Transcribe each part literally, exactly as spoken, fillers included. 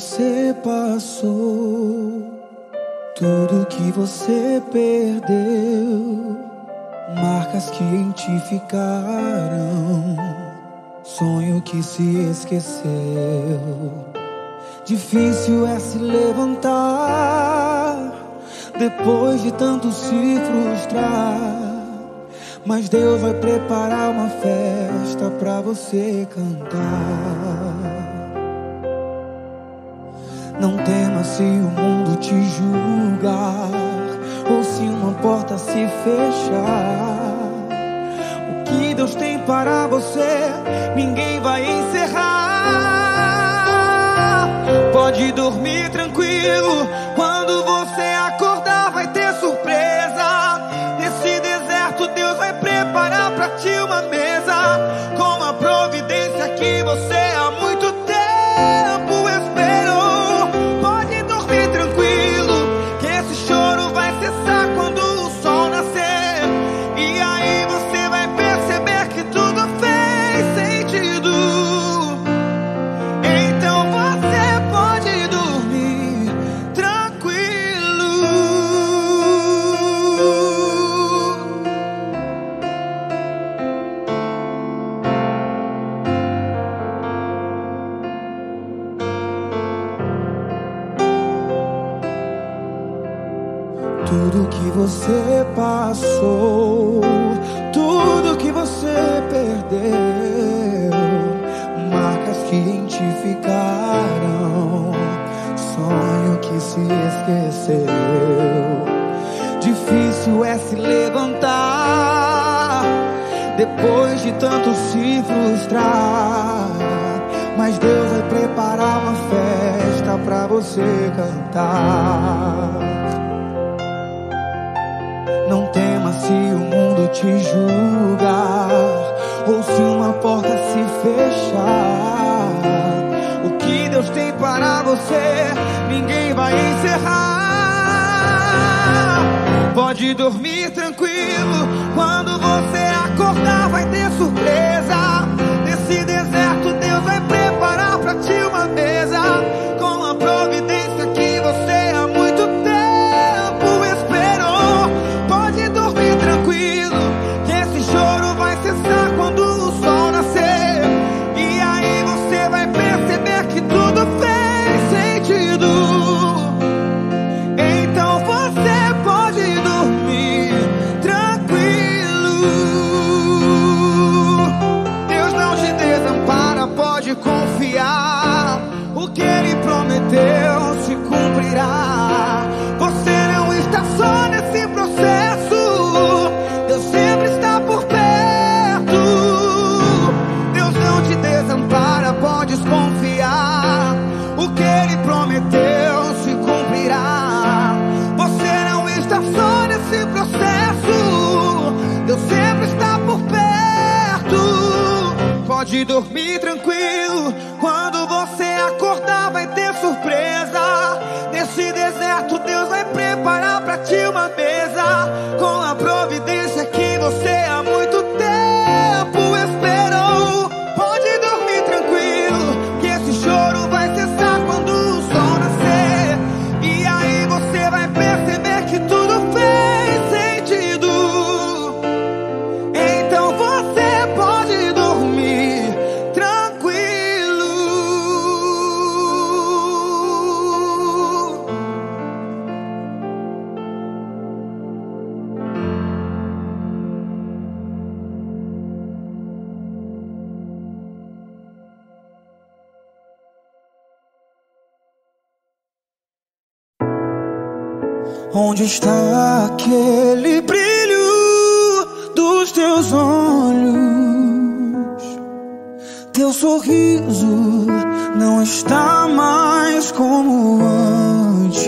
você passou, tudo que você perdeu, marcas que em ti ficaram, sonho que se esqueceu. Difícil é se levantar depois de tanto se frustrar, mas Deus vai preparar uma festa pra você cantar. Não tema se o mundo te julgar, ou se uma porta se fechar. O que Deus tem para você, ninguém vai encerrar. Pode dormir tranquilo, quando você acordar vai ter surpresa. Nesse deserto Deus vai preparar pra ti uma mesa, com a providência que você há muito tempo esperou. Pode dormir tranquilo, que esse choro vai cessar quando o sol nascer. E aí você vai perceber que tudo fez sentido. Então você pode dormir tranquilo. Tudo que você passou, tudo que você perdeu, marcas que em ti ficaram, sonho que se esqueceu. Difícil é se levantar depois de tanto se frustrar, mas Deus vai preparar uma festa pra você cantar. Não tema se o mundo te julgar, ou se uma porta se fechar. O que Deus tem para você, ninguém vai encerrar. Pode dormir tranquilo, quando você acordar vai ter surpresa. Nesse deserto Deus vai preparar pra ti uma mesa, com a providência que você há muito tempo esperou. Pode dormir tranquilo, que esse choro vai cessar quando o sol nascer. E aí você vai perceber que tudo fez sentido. Então você pode dormir tranquilo. Deus não te desampara, pode confiar. O que Ele prometeu se cumprirá. Você não está só nesse processo, Deus sempre está por perto. Deus não te desampara, podes confiar. O que Ele prometeu se cumprirá. Você não está só nesse processo, Deus sempre está por perto. Pode dormir tranquilo, quando você acordar vai ter surpresa. Nesse deserto Deus vai preparar pra ti uma mesa, com a providência que você há muito tempo esperou. Pode dormir tranquilo, que esse choro vai cessar quando o sol nascer. E aí você vai perceber que tudo fez sentido. Então você pode dormir tranquilo. Onde está aquele brilho dos teus olhos? Teu sorriso não está mais como antes.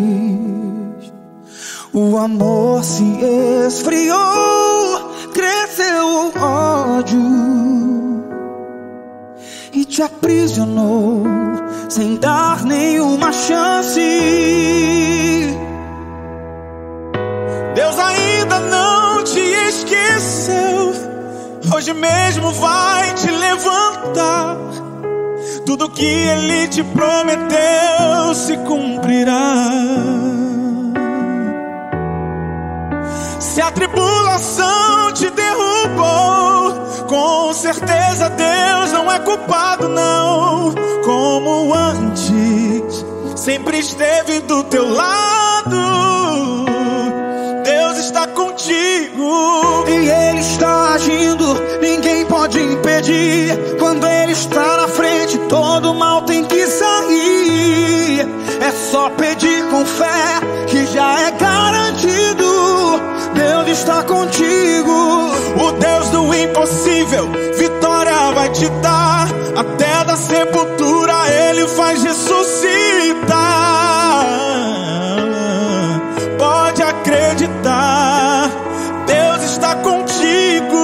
O amor se esfriou, cresceu o ódio e te aprisionou sem dar nenhuma chance. Deus ainda não te esqueceu, hoje mesmo vai te levantar. tudo que Ele te prometeu se cumprirá. Se a tribulação te derrubou, com certeza Deus não é culpado não. Como antes, sempre esteve do teu lado. Deus está contigo e Ele está agindo, ninguém pode impedir. Quando Ele está na frente, todo mal tem que sair. É só pedir com fé, que já é garantido. Deus está contigo. O Deus do impossível, vitória vai te dar. Até da sepultura Ele faz ressuscitar. Pode acreditar, Deus está contigo.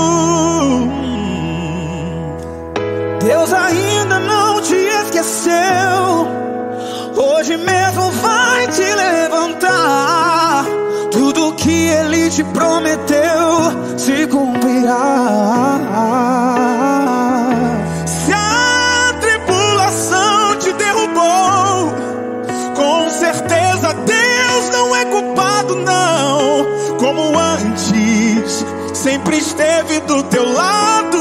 Deus ainda não te esqueceu. Hoje mesmo vai te levantar. Tudo que Ele te prometeu se cumprirá. Se a tribulação te derrubou, com certeza Deus não é culpado não. Como antes, sempre esteve do teu lado.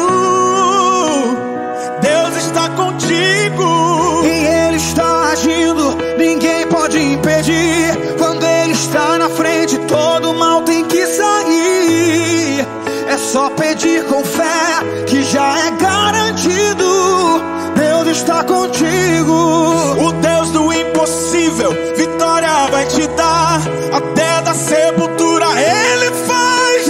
Deus está contigo e Ele está agindo, ninguém pode impedir. Quando Ele está na frente, todo mal tem que sair. É só pedir com fé, que já é garantido. Deus está contigo. O Deus do impossível, vitória vai te dar. Até da sepultura Ele faz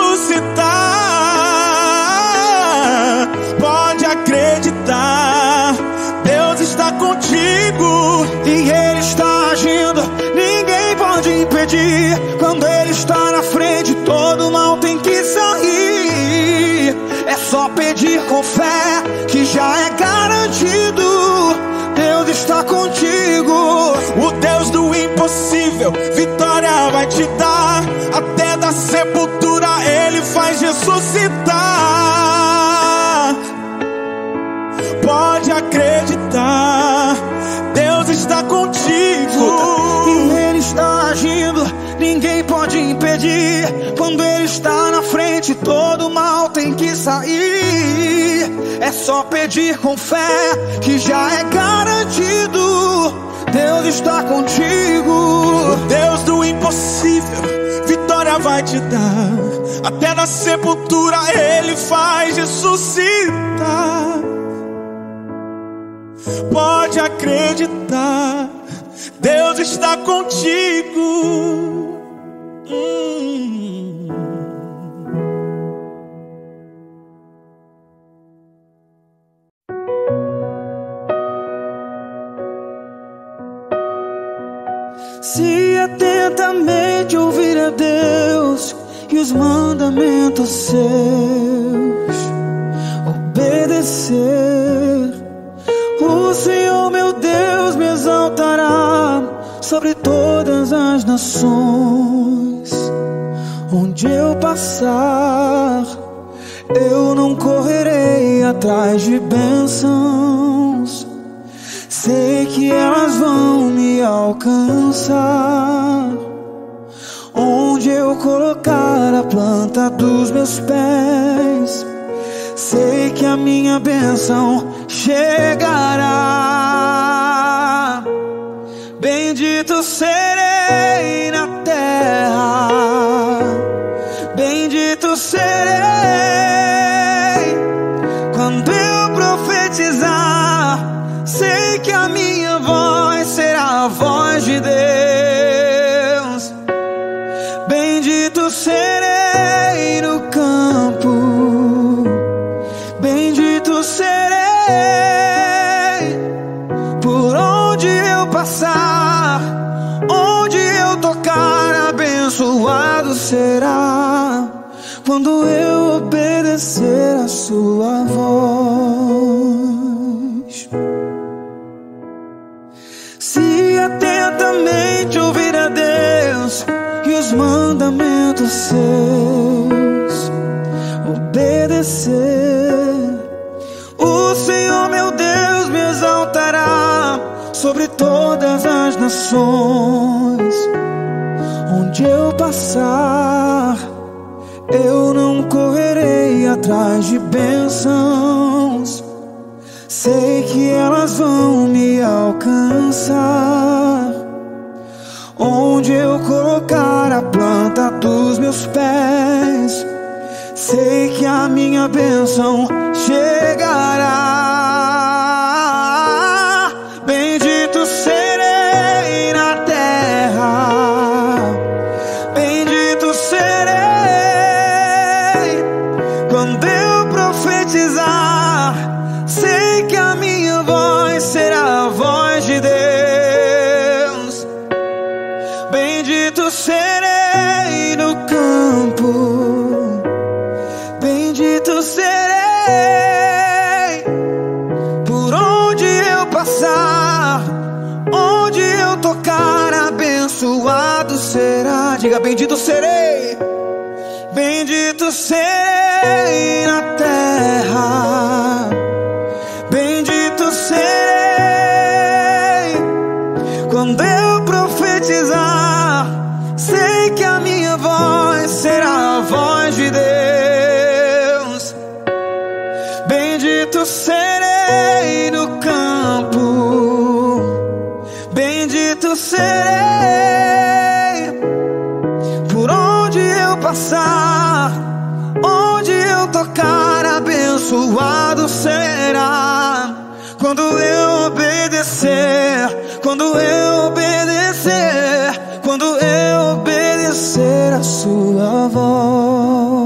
ressuscitar. Pode acreditar, Deus está contigo e Ele está agindo, ninguém pode impedir. Quando Ele está na frente, todo mal tem que sair. É só pedir com fé, que já é garantido. Deus está contigo. O Deus do impossível, vitória vai te dar. Até da sepultura Ele faz ressuscitar. Pode acreditar, Deus está contigo e Ele está agindo, ninguém pode impedir. Quando Ele está na frente, todo mal tem que sair. É só pedir com fé, que já é garantido. Deus está contigo. O Deus do impossível, vitória vai te dar. Até na sepultura Ele faz ressuscitar. Pode acreditar, Deus está contigo. hum. Se atentamente ouvir a Deus e os mandamentos seus, obedecer, o Senhor meu Deus me exaltará sobre todas as nações. Onde eu passar, eu não correrei atrás de bênçãos. Sei que elas vão me alcançar. Onde eu colocar a planta dos meus pés, sei que a minha bênção chegará. Bendito serei na terra, bendito serei quando eu profetizar. Sei que a minha voz será a voz de Deus. Bendito serei no campo, bendito serei por onde eu passar. Onde eu tocar, abençoado será quando eu obedecer a sua voz. Se atentamente ouvir a Deus e os mandamentos seus, obedecer, o Senhor meu Deus me nações. Onde eu passar, eu não correrei atrás de bênçãos. Sei que elas vão me alcançar. Onde eu colocar a planta dos meus pés, sei que a minha bênção chegará. Bendito serei na terra, bendito serei quando eu profetizar. Sei que a minha voz será a voz de Deus. Bendito serei no campo, bendito serei por onde eu passar. Onde eu tocar, abençoado será. Diga: bendito serei, bendito serei na terra, bendito serei quando eu profetizar. Sei que a minha voz será a voz de Deus. Bendito serei no campo, bendito serei por onde eu passar. Onde eu tocar, abençoado será. Quando eu obedecer, quando eu obedecer, quando eu obedecer a sua voz.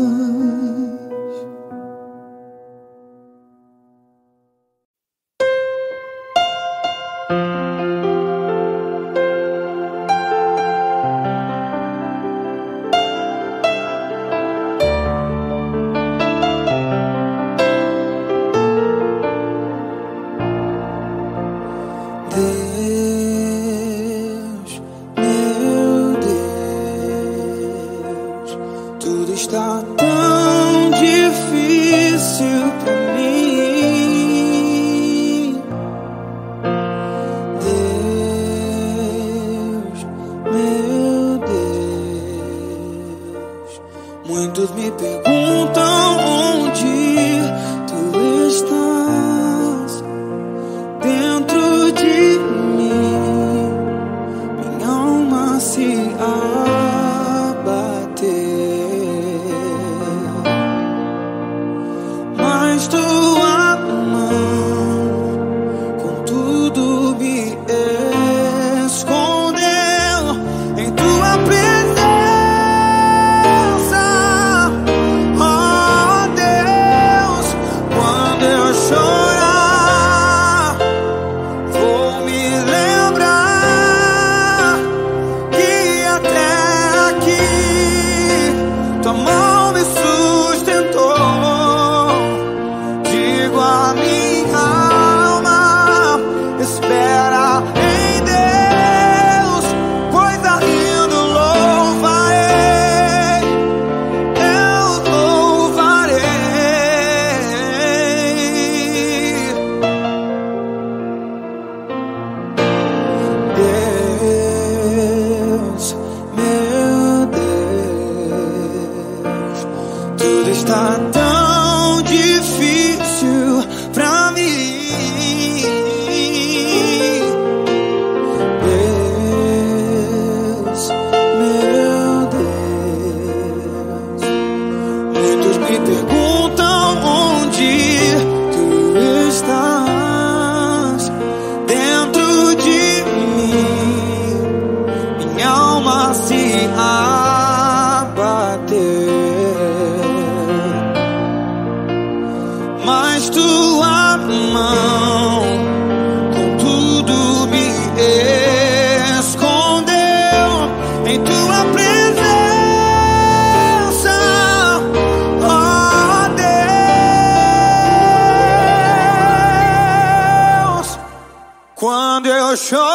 Quando eu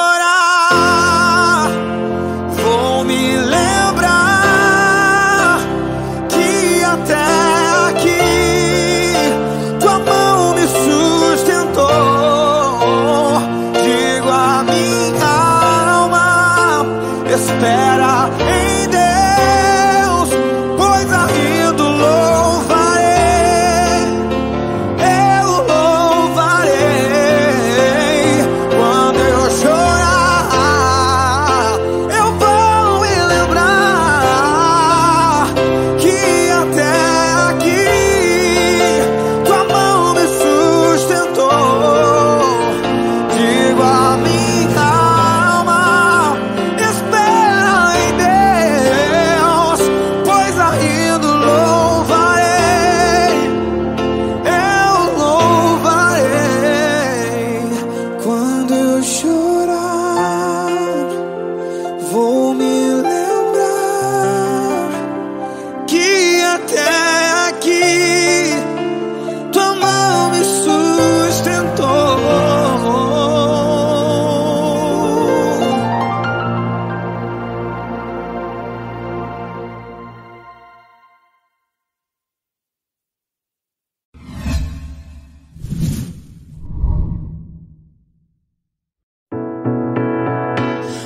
chorar, vou me lembrar que até aqui tua mão me sustentou. Digo a minha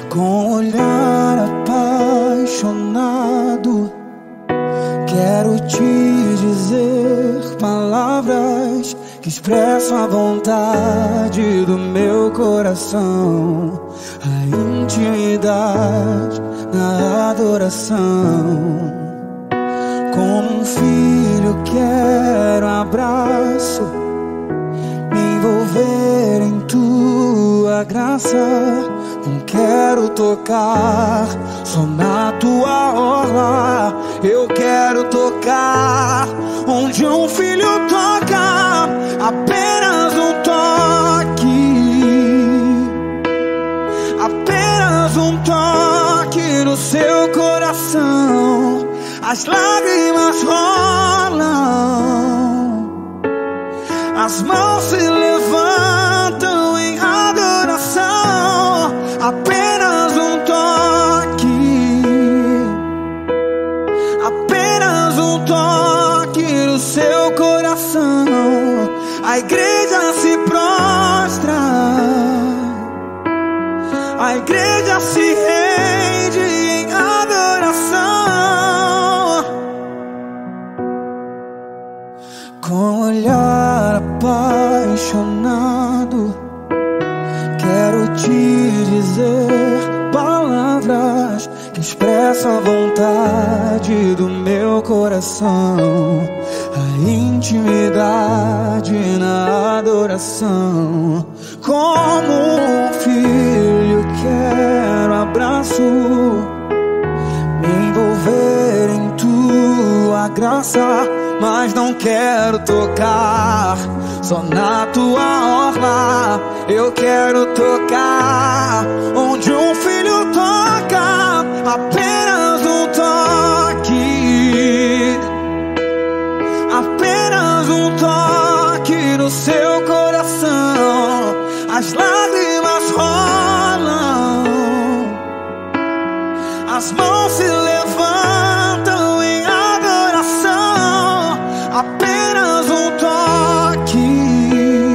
Com olhar apaixonado, quero te dizer palavras que expressam a vontade do meu coração, a intimidade na adoração. Como um filho quero abraço, me envolver em tua graça. Não quero tocar só na tua orla, eu quero tocar onde um filho toca, apenas um toque, apenas um toque no seu coração. As lágrimas rolam, as mãos se levantam em adoração. Apenas um toque, apenas um toque no seu coração. A igreja se prostra, a igreja se rende em adoração. Com olhar apaixonado, quero te dizer palavras que expressam a vontade do meu coração, a intimidade na adoração. Como um filho quero abraço, me envolver em tua graça, mas não quero tocar só na tua orla, eu quero tocar onde um filho toca, apenas um toque, apenas um toque no seu coração. As lágrimas rolam, as mãos se levantam em adoração. Apenas um toque,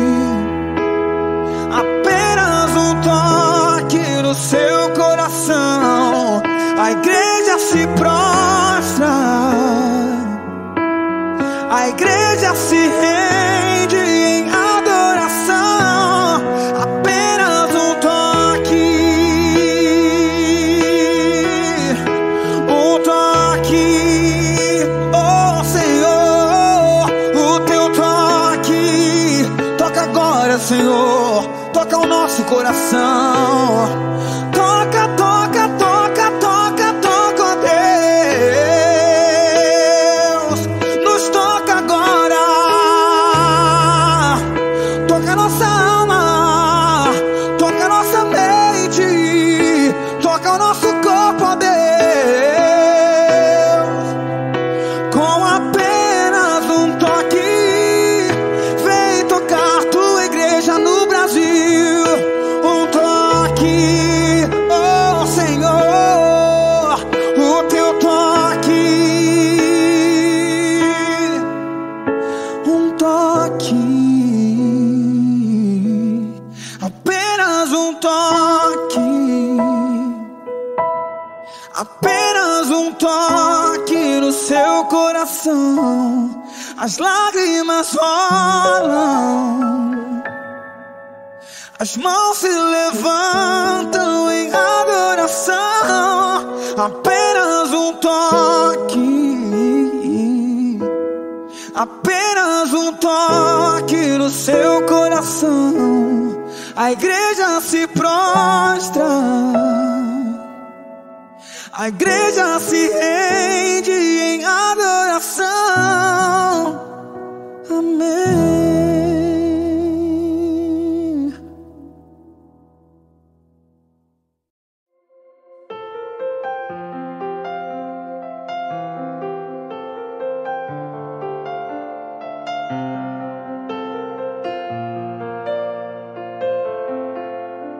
apenas um toque no seu coração. A igreja se prostra, a igreja se rende em adoração. Apenas um toque, um toque. Oh Senhor, o teu toque toca agora, Senhor, toca o nosso coração. Toca, toca, toca, toca, toca, oh Deus, nos toca agora. Toca nossa alma, toca nossa mente, toca o nosso corpo, ó Deus. Com apenas um toque, vem tocar tua igreja no Brasil. Um toque, oh Senhor, o teu toque, um toque, apenas um toque, apenas um toque no seu coração. As lágrimas rolam, as mãos se levantam em adoração. Apenas um toque, apenas um toque no seu coração. A igreja se prostra, a igreja se rende em adoração. Amém.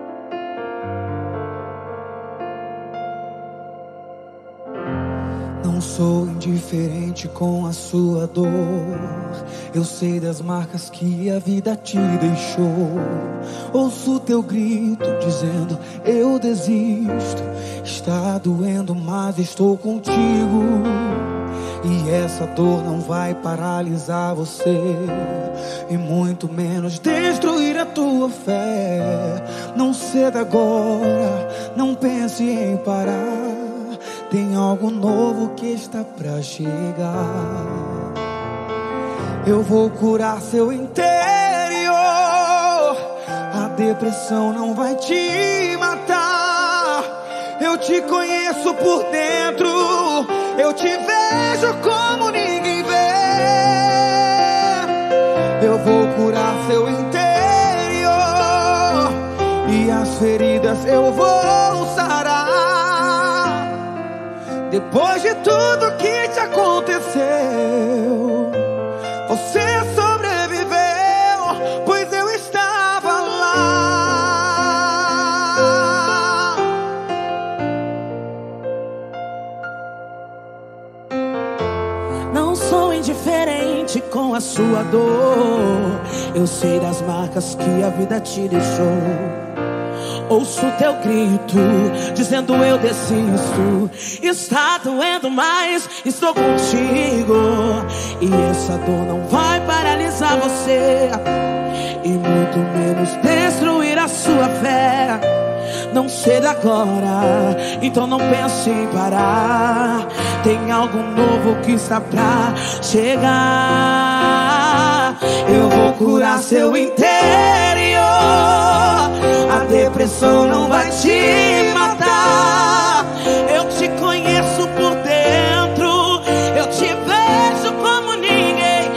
Não Não sou indiferente com a sua dor. Eu sei das marcas que a vida te deixou. Ouço teu grito dizendo eu desisto. Está doendo, mas estou contigo. E essa dor não vai paralisar você, e muito menos destruir a tua fé. Não ceda agora, não pense em parar. Tem algo novo que está pra chegar. Eu vou curar seu interior. A depressão não vai te matar. Eu te conheço por dentro. Eu te vejo como ninguém vê. Eu vou curar seu interior, e as feridas eu vou sarar. Depois de tudo que te aconteceu, você sobreviveu, pois eu estava lá. Não sou indiferente com a sua dor. Eu sei das marcas que a vida te deixou. Ouço teu grito dizendo eu desisto. Está doendo, mas estou contigo. E essa dor não vai paralisar você, e muito menos destruir a sua fé. Não ceda agora, então não pense em parar. Tem algo novo que está pra chegar. Eu vou curar seu interior. A depressão não vai te matar. Eu te conheço por dentro. Eu te vejo como ninguém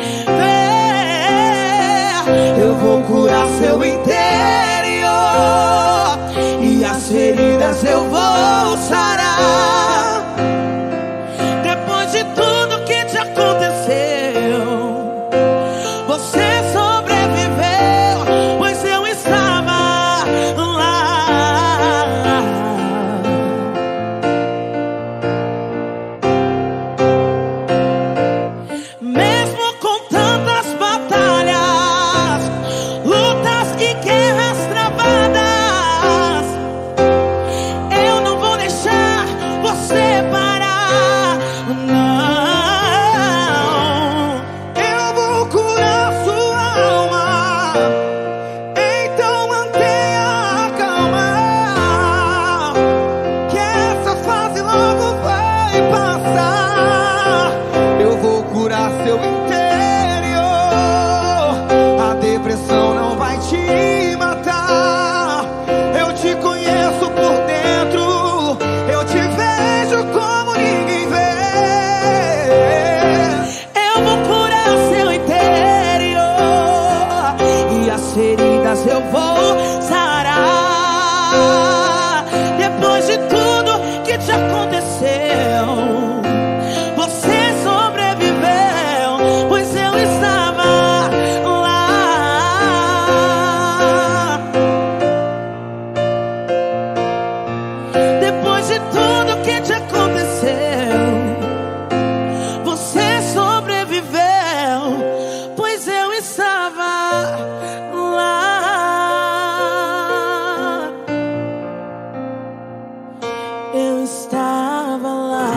vê. Eu vou curar seu interior, e as feridas eu vou sarar. Depois de tudo que te aconteceu, você sobreviveu, pois eu estava lá. Mesmo com tantas batalhas, lutas e guerras travadas, eu não vou deixar você parar, não. Eu vou curar sua alma, então mantenha a calma, que essa fase logo vai passar. Eu vou curar seu interior. A depressão não vai te matar. Eu te conheço por dentro. Eu te vejo como ninguém vê. Eu vou curar seu interior, e as feridas eu vou sarar. Depois de tudo que te aconteceu, você sobreviveu, pois eu estava lá. Depois de tudo que te aconteceu, você sobreviveu, pois eu estava lá. Eu estava lá.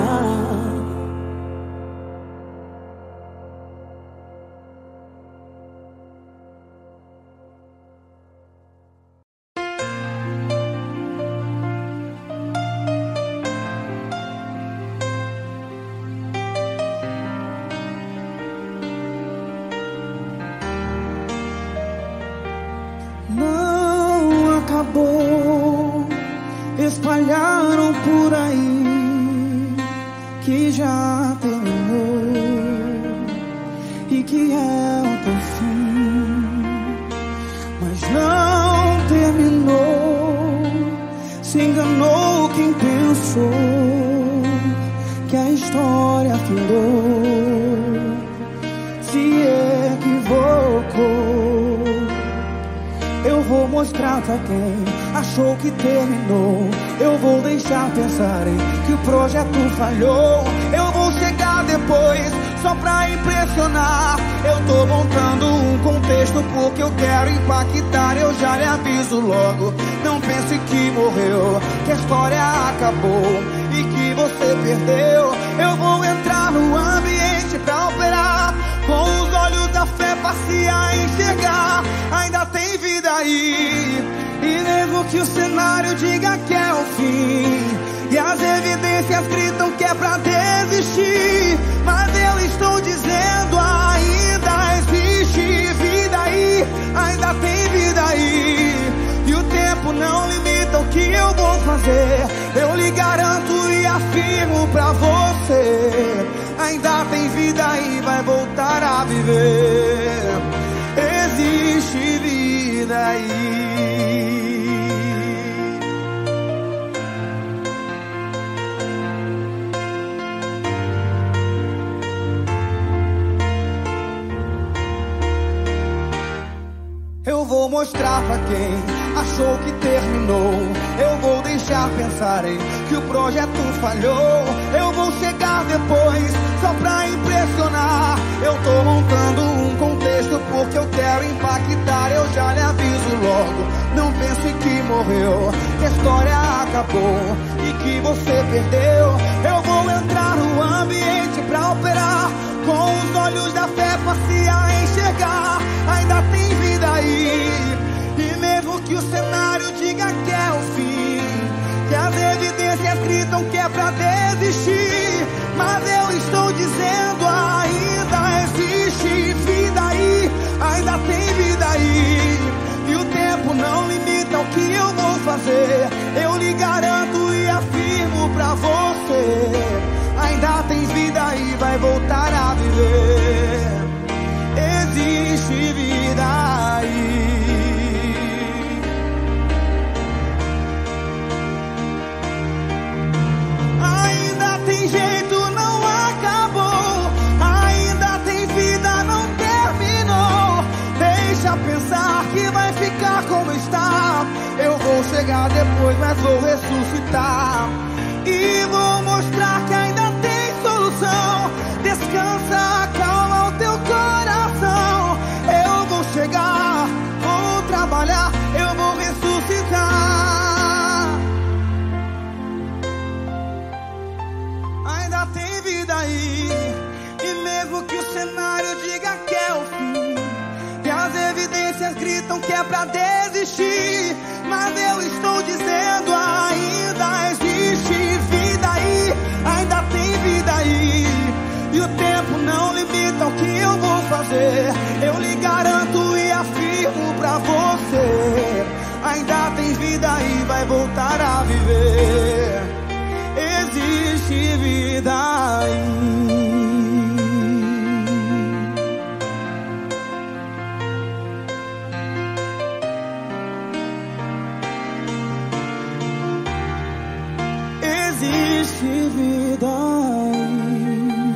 Não acabou. Espalharam por aí que já terminou e que é o teu fim, mas não terminou. Se enganou quem pensou que a história findou, se equivocou. Eu vou mostrar pra quem achou que terminou Eu vou deixar pensarem que o projeto falhou. Eu vou chegar depois só pra impressionar. Eu tô montando um contexto porque eu quero impactar. Eu já lhe aviso logo, não pense que morreu, que a história acabou e que você perdeu. Eu vou entrar no ambiente pra operar, com os olhos da fé passei a enxergar. Ainda tem vida aí, e mesmo que o cenário diga que é o fim, e as evidências gritam que é pra desistir, mas eu estou dizendo ainda existe vida aí. Ainda tem vida aí, e o tempo não limita o que eu vou fazer. Eu lhe garanto e afirmo pra você, ainda tem vida aí, vai voltar a viver. Existe vida aí. Eu vou mostrar pra quem achou que terminou. Eu vou deixar pensarem que o projeto falhou. Eu vou chegar depois só pra impressionar. Eu tô montando um contexto porque eu quero impactar. Eu já lhe aviso logo, não pense que morreu, que a história acabou e que você perdeu. Eu vou entrar no ambiente pra operar, com os olhos da fé passei a enxergar. Ainda tem vida aí, e mesmo que o cenário diga que é o fim, que as evidências gritam que é pra desistir, mas eu estou dizendo ainda existe vida aí. Ainda tem vida aí, e o tempo não limita o que eu vou fazer. Eu lhe garanto e afirmo pra você, ainda tem vida aí, vai voltar a viver. Existe vida aí. Ainda tem jeito, não acabou. Ainda tem vida, não terminou. Deixa pensar que vai ficar como está. Eu vou chegar depois, mas vou ressuscitar e vou mostrar que ainda tem solução. Descansa, acalma o teu coração. Eu vou chegar, vou trabalhar, eu vou ressuscitar. Ainda tem vida aí, e mesmo que o cenário diga que é o fim, que as evidências gritam que é pra desistir, mas eu estou dizendo ainda existe vida aí. Ainda tem vida aí, e o tempo não limita o que eu vou fazer. Eu lhe garanto e afirmo pra você, ainda tem vida aí, vai voltar a viver. Existe vida aí. Existe vida aí.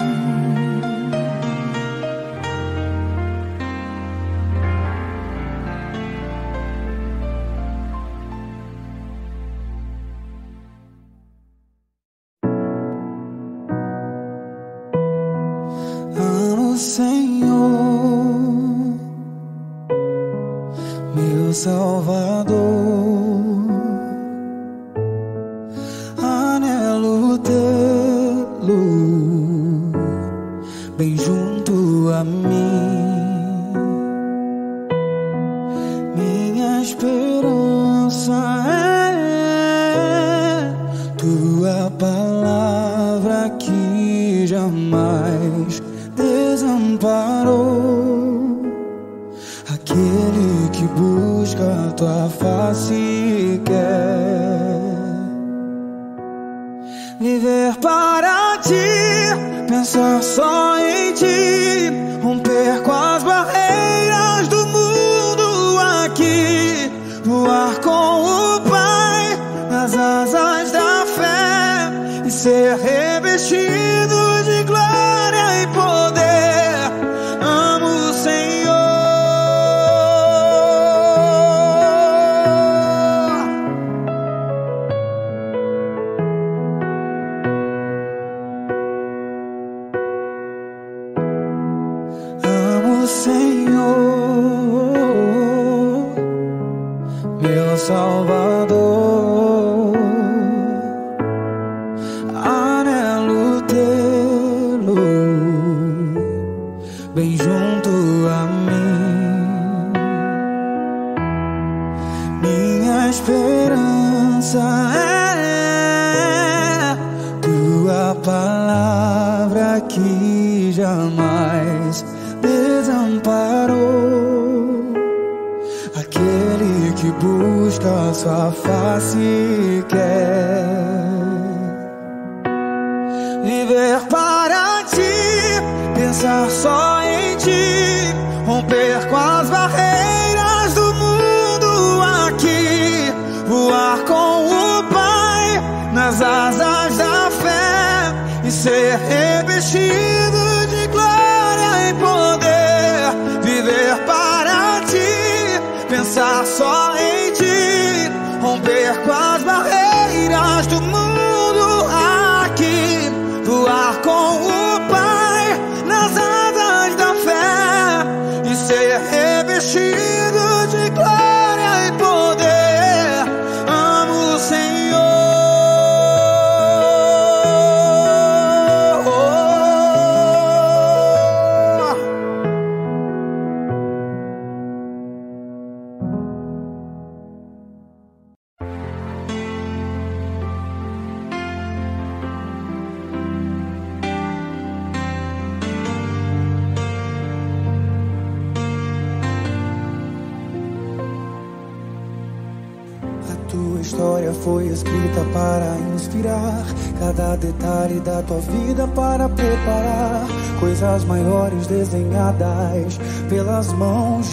Amo o Senhor, meu Salvador. Anelo tê-lo bem junto a mim. Minha esperança é tua palavra que jamais desamparou. Aquele que busca tua face e quer viver para ti, pensar só em ti, romper com as barreiras do mundo aqui, voar com o Pai nas asas da fé e ser revestido de glória e poder. Amo o Senhor. pensar só em ti, romper com as barreiras do mundo aqui, voar com o Pai nas asas da fé e ser revestido de glória e poder, viver para ti, pensar só em ti, romper com as barreiras do mundo aqui, voar com o Pai nas asas da fé e ser revestido de glória e poder. Amo o Senhor. Tua história foi escrita para inspirar, cada detalhe da tua vida para preparar coisas maiores desenhadas pelas mãos de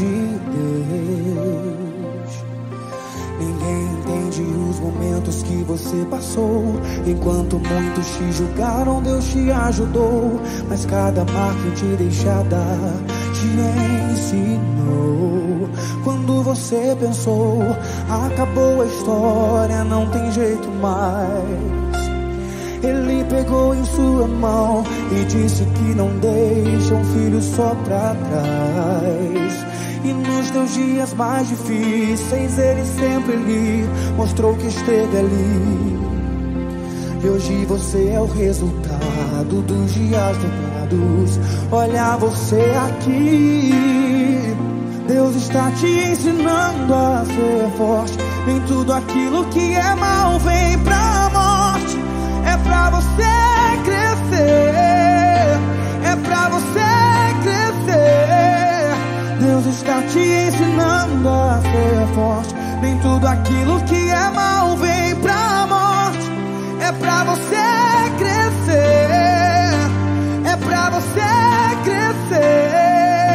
Deus. Ninguém entende os momentos que você passou, enquanto muitos te julgaram, Deus te ajudou, mas cada marca te deixada te ensinou. Quando você pensou, acabou a história, não tem jeito mais, Ele pegou em sua mão e disse que não deixa um filho só pra trás. E nos teus dias mais difíceis Ele sempre lhe mostrou que esteve ali. E hoje você é o resultado dos dias dobrados. Olha você aqui, Deus está te ensinando a ser forte. Nem tudo aquilo que é mal vem pra morte. É pra você crescer, é pra você crescer. Deus está te ensinando a ser forte. Nem tudo aquilo que é mal vem pra morte. É pra você crescer, é pra você crescer.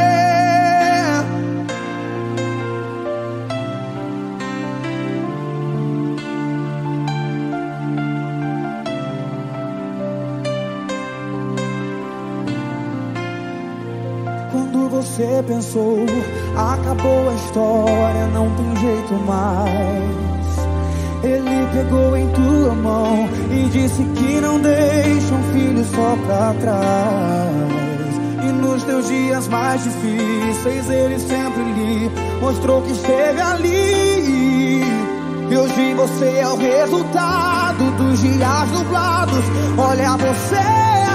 Quando você pensou, acabou a história, não tem jeito mais, Ele pegou em tua mão e disse que não deixa um filho só pra trás. E nos teus dias mais difíceis Ele sempre lhe mostrou que esteve ali. E hoje você é o resultado dos dias nublados. Olha você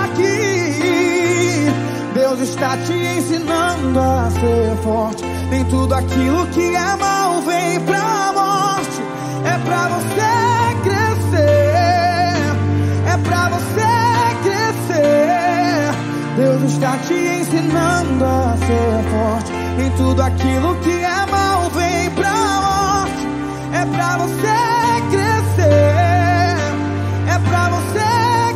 aqui, Deus está te ensinando a ser forte. Nem tudo aquilo que é mal vem pra morte. É pra você crescer, é pra você crescer. Deus está te ensinando a ser forte. Nem tudo aquilo que é mal vem pra morte. É pra você crescer, é pra você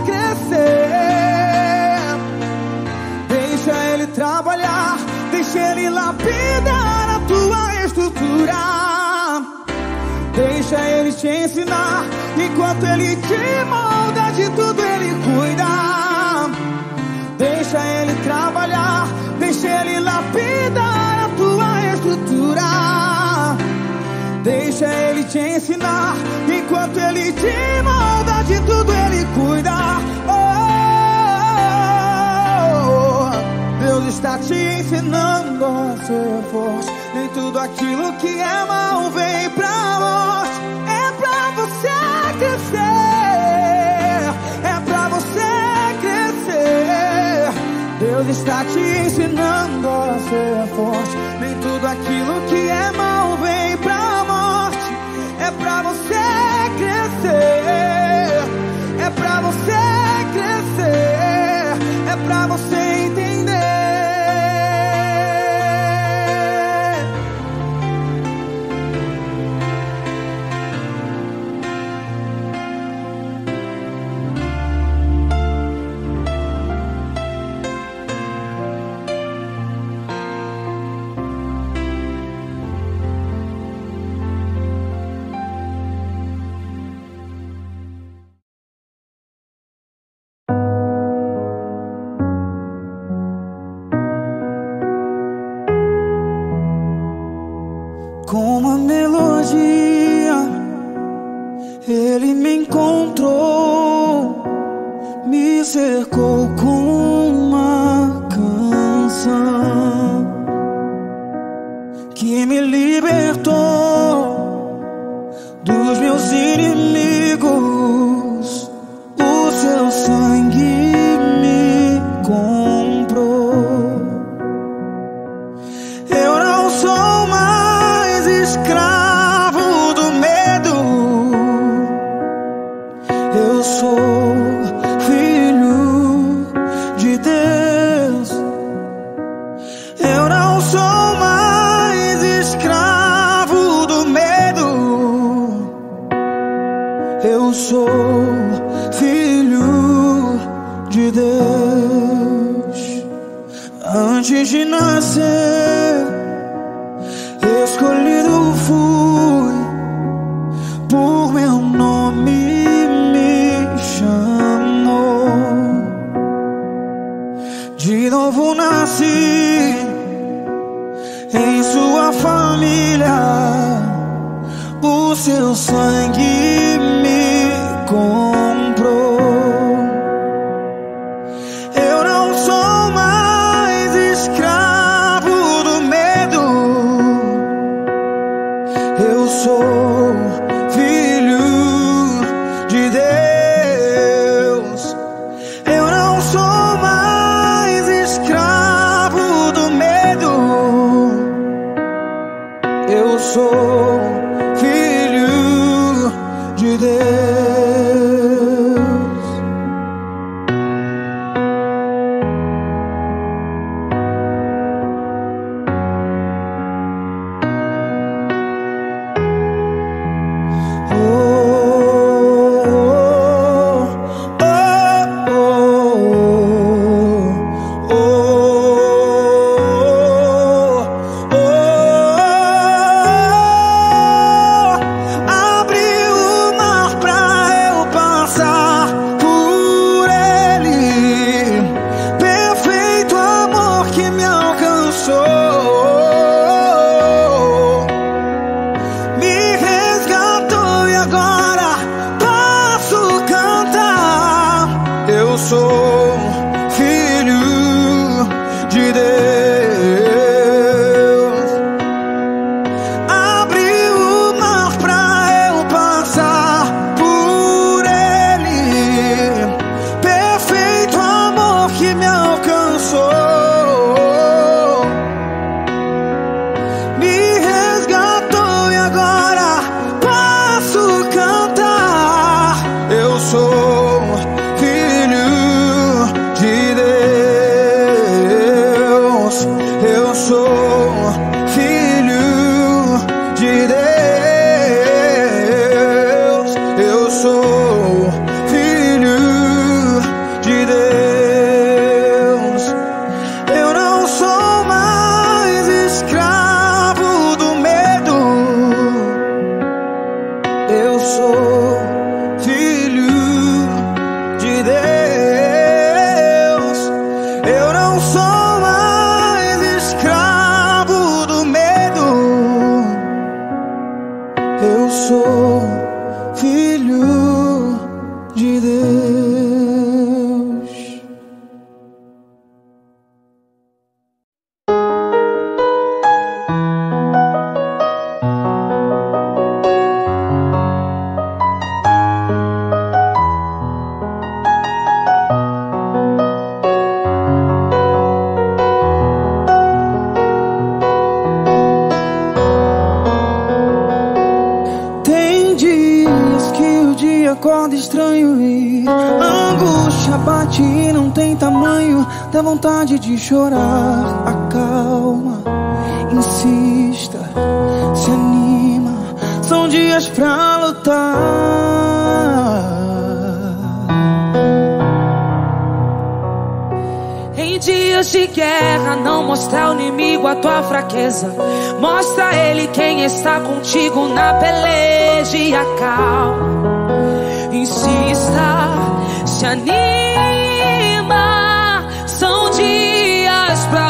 crescer. Deixa Ele trabalhar, deixa Ele lapidar a tua estrutura. Deixa Ele te ensinar, enquanto Ele te molda, de tudo Ele cuida. Deixa Ele trabalhar, deixa Ele lapidar a tua estrutura. Deixa Ele te ensinar, enquanto Ele te molda, de tudo Ele cuida. Oh, Deus está te ensinando a ser forte. Nem tudo aquilo que é mal vem pra morte. É pra você crescer, é pra você crescer. Deus está te ensinando a ser forte. Nem tudo aquilo que é mal vem pra morte. É pra você crescer, é pra você crescer, é pra você entender. me cercou com uma canção que me libertou dos meus inimigos. O seu sangue me comprou. Eu não sou mais escravo do medo. Eu sou filho de Deus. Eu não sou mais escravo do medo. Eu sou filho de Deus. Antes de nascer, escolhido fui, por meu nome me chamou. De novo nasci em sua família. O seu sangue me comprou. Eu não sou mais escravo do medo. Eu sou filho de Deus. Eu não sou mais escravo do medo. Eu sou filho de Deus. Eu sou filho de Deus. Abriu o mar pra eu passar por ele. Perfeito amor que me alcançou. Me resgatou e agora posso cantar. Eu sou eu sou filho de Deus. Eu sou filho de Deus. Eu não sou mais escravo do medo. Eu sou filho de Deus. Eu não sou eu sou filho de Deus. Acorda estranho e a angústia bate e não tem tamanho. Dá vontade de chorar, acalma, insista, se anima. São dias pra lutar. Em dias de guerra, não mostra ao inimigo a tua fraqueza. Mostra a ele quem está contigo na peleja e acalma. Insista, se anima. São dias pra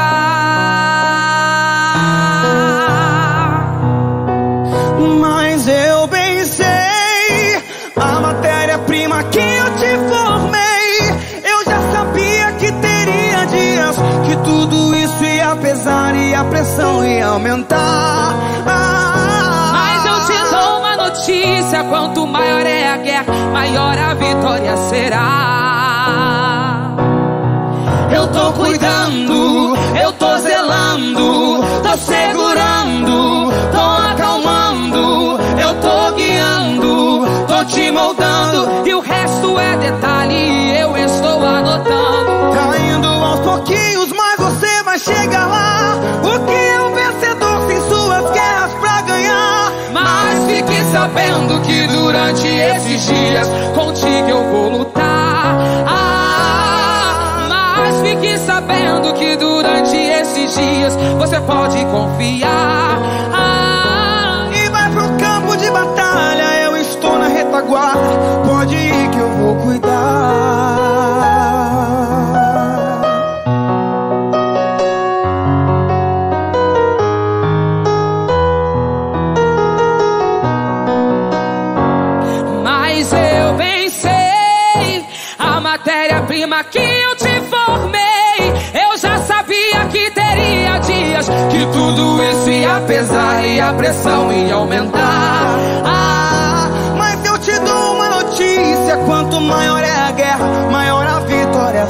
lutar. Mas eu bem sei a matéria-prima que eu te formei. a pressão ia aumentar. Ah, mas eu te dou uma notícia: quanto maior é a guerra, maior a vitória será. Eu tô cuidando, eu tô zelando, tô segurando, tô acalmando, eu tô guiando, tô te moldando, e o resto é detalhe, eu estou anotando. Tá indo aos pouquinhos, mas você vai chegar lá. O que é um vencedor sem suas guerras pra ganhar? Mas fique sabendo que durante esses dias contigo eu vou lutar. Ah, mas fique sabendo que durante esses dias você pode confiar. Ah, e vai pro campo de batalha, eu estou na retaguarda. Pode ir que eu vou cuidar. mas eu bem sei a matéria-prima que eu te formei. Eu já sabia que teria dias que tudo isso ia pesar e a pressão ia aumentar. Ah, mas eu te dou uma notícia: quanto maior é a guerra, maior a vitória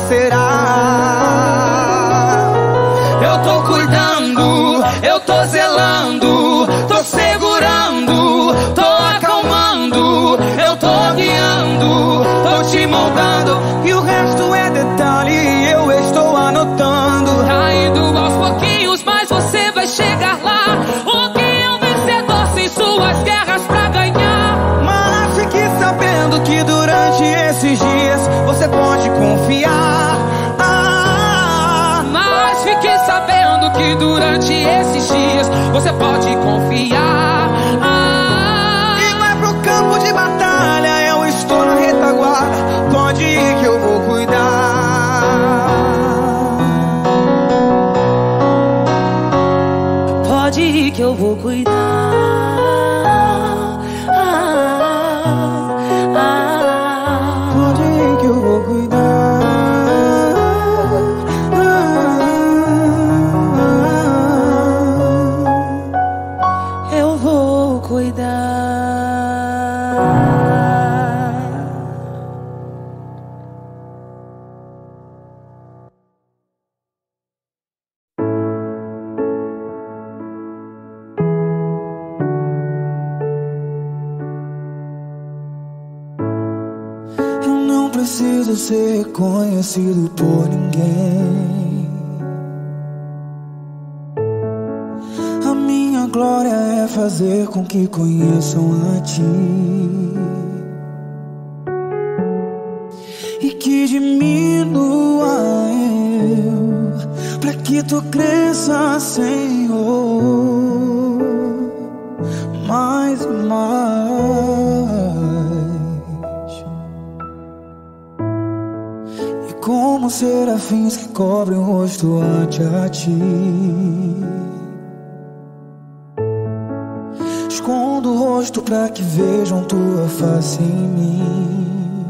será. Eu tô cuidando, eu tô zelando, tô segurando, tô acalmando, eu tô guiando, tô te moldando, e o resto é detalhe, eu estou anotando. tá indo aos pouquinhos, mas você vai chegar lá. O que é um vencedor sem suas guerras pra ganhar? Mas fique sabendo que durante esses dias você pode confiar. Ah, Mas fique sabendo que durante esses dias você pode confiar. Ah, e vai pro campo de batalha, eu estou na retaguarda. Pode ir que eu vou cuidar. pode ir que eu vou cuidar. Ah, ah, Pode ir que eu vou cuidar. eu vou cuidar. Eu não preciso ser reconhecido por ninguém. A minha glória é fazer com que conheçam a ti, e que diminua eu, pra que tu cresça, Senhor, mais e mais. E como serafins que cobrem o rosto ante a ti, escondo o rosto pra que vejam tua face em mim,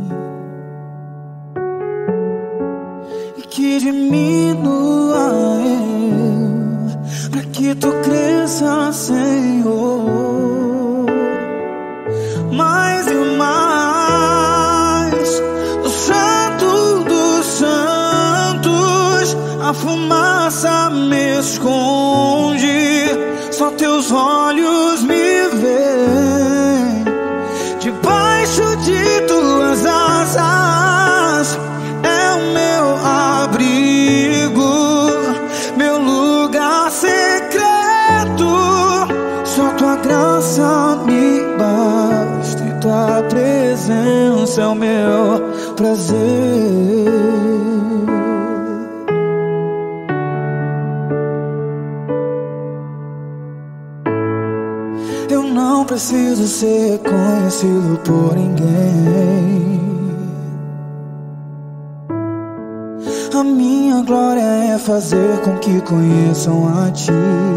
e que diminua eu, pra que tu cresça, Senhor, mais e mais. O Santo dos Santos, a fumaça me esconde, só teus olhos me veem. Debaixo de tuas asas é o meu abrigo, meu lugar secreto. Só tua graça me basta, e tua presença é o meu prazer. Eu não preciso ser reconhecido por ninguém. A minha glória é fazer com que conheçam a ti,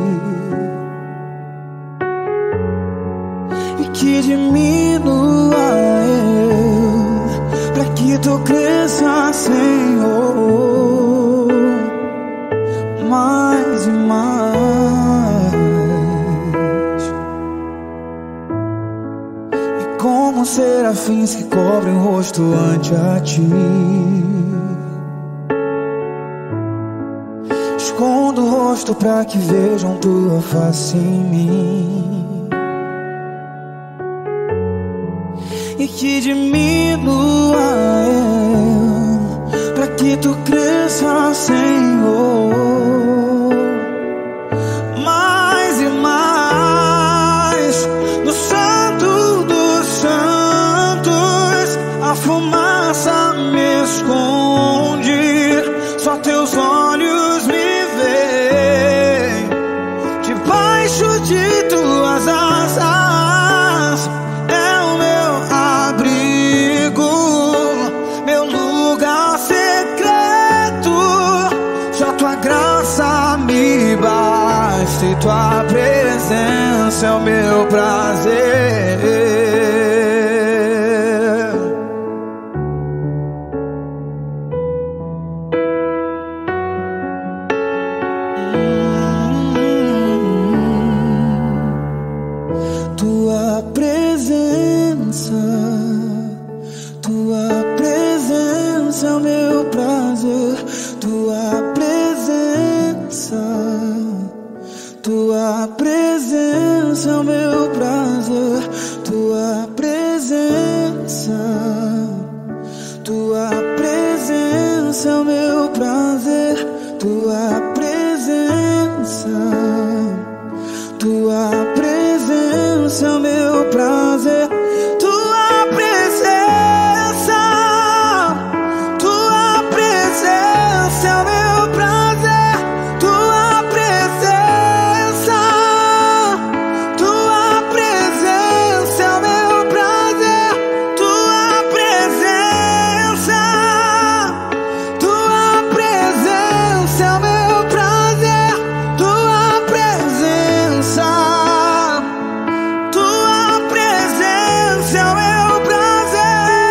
e que diminua eu, pra que tu cresça, Senhor, mais e mais. serafins que cobrem o rosto ante a ti. Escondo o rosto pra que vejam tua face em mim, e que diminua eu, pra que tu cresça, Senhor. Mais e mais, no Santo dos Santos, a fumaça me esconde, só teus olhos me veem. Debaixo de tuas asas é o meu abrigo, meu lugar secreto. Só tua graça me basta e tua presença é o meu prazer. Tua presença, tua presença é o meu prazer. Tua presença, tua presença é o meu prazer. Tua presença, tua presença é o meu prazer. Tua presença, tua presença é o meu prazer. Tua presença, tua presença é o meu prazer. Tua presença, tua presença é o meu prazer. Tua presença, tua presença é o meu prazer. Tua presença, tua presença é o meu prazer.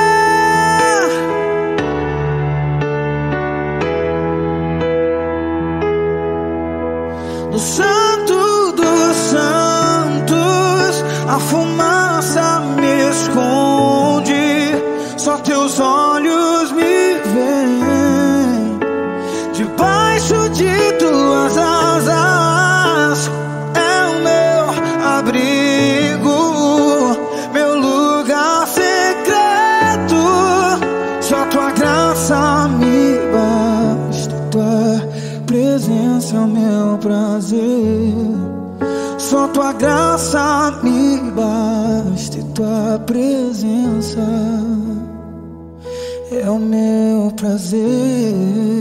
No Santo dos Santos, a fumaça me esconde, só teus olhos me veem. Debaixo de tuas asas é o meu abrigo, meu lugar secreto. Só tua graça me basta, tua presença é o meu prazer. Só tua graça me basta e tua presença é o meu prazer.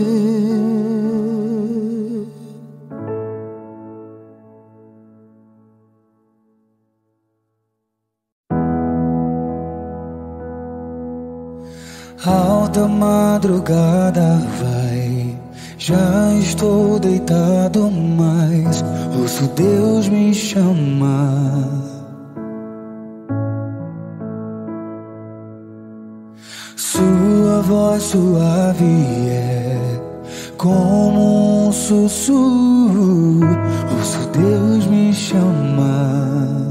Alta madrugada vai, já estou deitado, mas ouço Deus me chamar. Sua voz suave é como um sussurro, ouço Deus me chamar.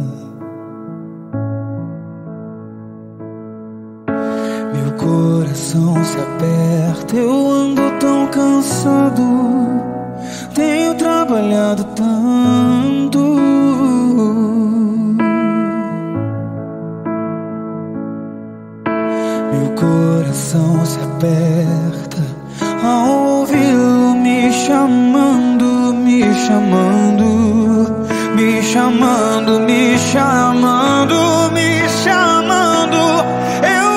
Meu coração se aperta, eu ando tão cansado, tenho trabalhado tanto. Meu coração se aperta ao ouvi-lo me chamando, me chamando, me chamando, me chamando, me chamando. Eu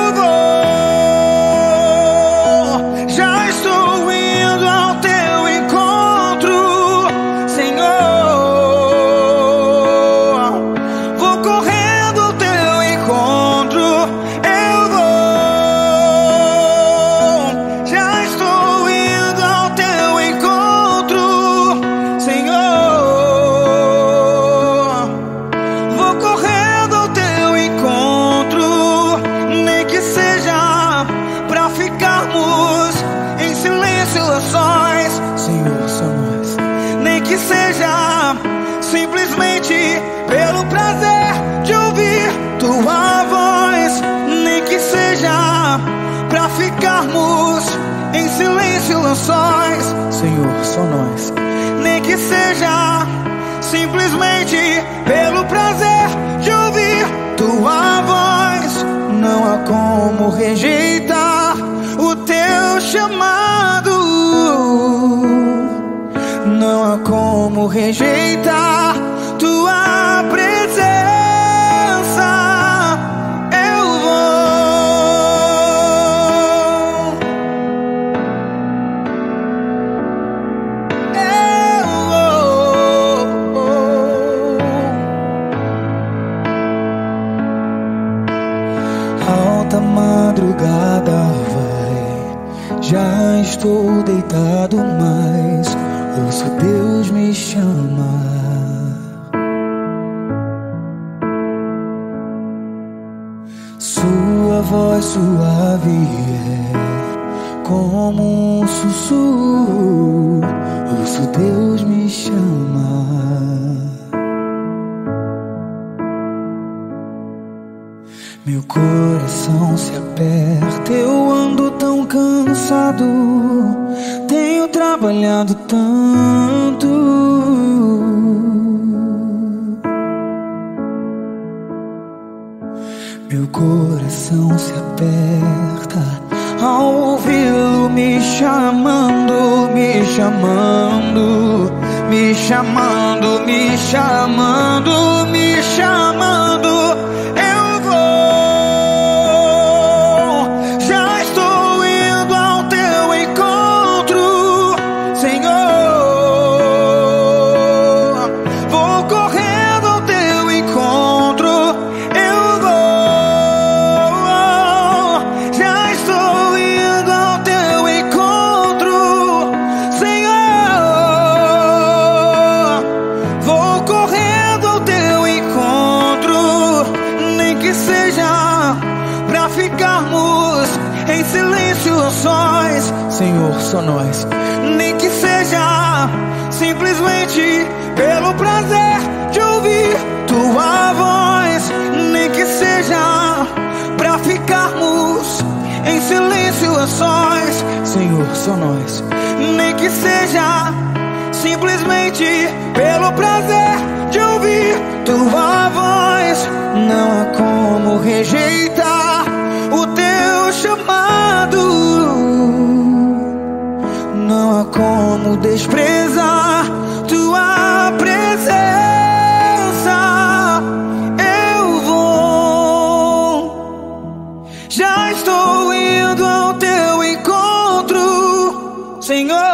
correndo ficarmos em silêncio lençóis. Senhor, só nós. Nem que seja simplesmente pelo prazer de ouvir tua voz. Não há como rejeitar o teu chamado. Não há como rejeitar tua presença. Eu vou, eu vou. Alta madrugada vai, já estou deitado, mas ouço Deus me chamar. Sua voz suave é como um sussurro. Ouço Deus me chamar. Meu coração se aperta, eu ando tão cansado, tenho trabalhado tanto. Meu coração se aperta ao ouvi-lo me chamando, me chamando, me chamando, me chamando, me chamando. Eu vou, já estou indo ao teu encontro, Senhor. Vou correndo ao teu encontro. Eu vou, já estou indo ao teu encontro, Senhor. Vou correndo ao teu encontro, nem que seja pra ficarmos em silêncio sós. Senhor, só nós. Nem que seja simplesmente pelo prazer de ouvir tua voz. Nem que seja pra ficarmos em silêncio a sós. Senhor, só nós. Nem que seja simplesmente pelo prazer de ouvir tua voz. Não há como rejeitar o teu chamado. Não há como desprezar tua presença. Eu vou, já estou indo ao teu encontro, Senhor.